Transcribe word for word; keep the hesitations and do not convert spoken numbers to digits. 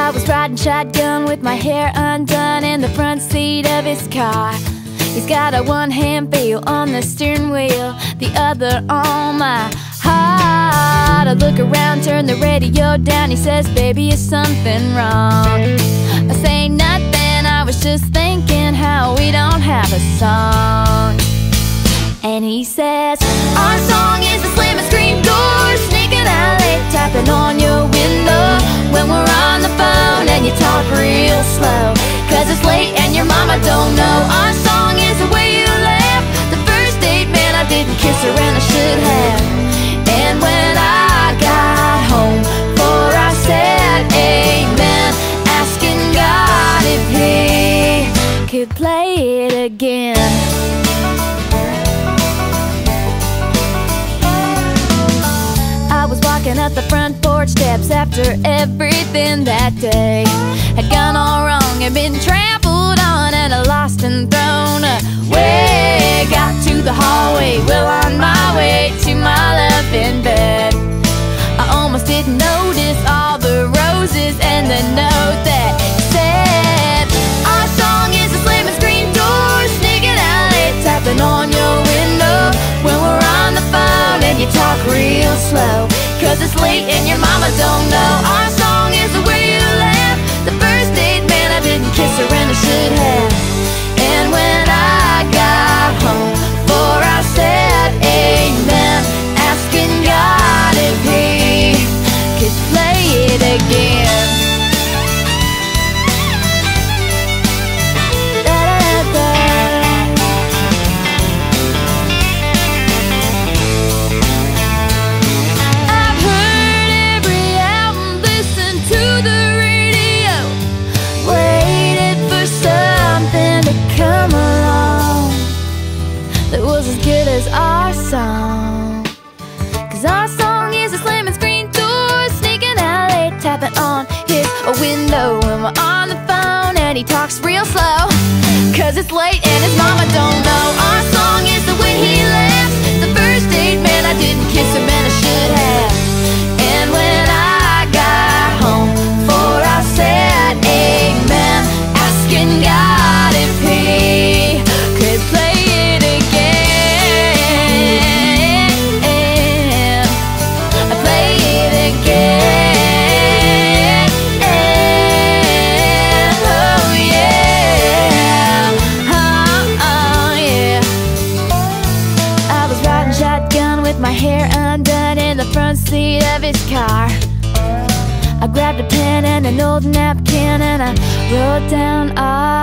I was riding shotgun with my hair undone in the front seat of his car. He's got a one-hand feel on the steering wheel, the other on my heart. I look around, turn the radio down. He says, baby, is something wrong? I say nothing, I was just thinking how we don't have a song. And he says, our song is the slamming screen door, sneaking alley, tapping on your window when we're on the phone and you talk real slow, cause it's late and your mama don't know. Our song is the way you laugh, the first date, man, I didn't kiss her and I should have. And when I got home, for I said amen, asking God if he could play it again. I was walking up the front porch steps after everything that day had gone all wrong and been trampled on and lost and thrown away. Got to the hallway, well on my way to my love in bed. I almost didn't notice all the roses and the note that said, our song is a slamming screen door, sneaking alley, tapping on your window when we're on the phone and you talk real slow, cause it's late and your mama don't know. Our song is the way you laugh, the first date, man, I didn't kiss her and I should have. And when I got home, for I said amen, asking God if he could play it again. Our song, cause our song is a slamming screen door, sneaking alley, tapping on his window when we're on the phone and he talks real slow, cause it's late and his mama don't know. Our song is the way he laughs, the first date, man, I didn't kiss him and I should have. And when I got home, for I said amen, asking God if he could play it again. My hair undone in the front seat of his car. I grabbed a pen and an old napkin and I wrote down all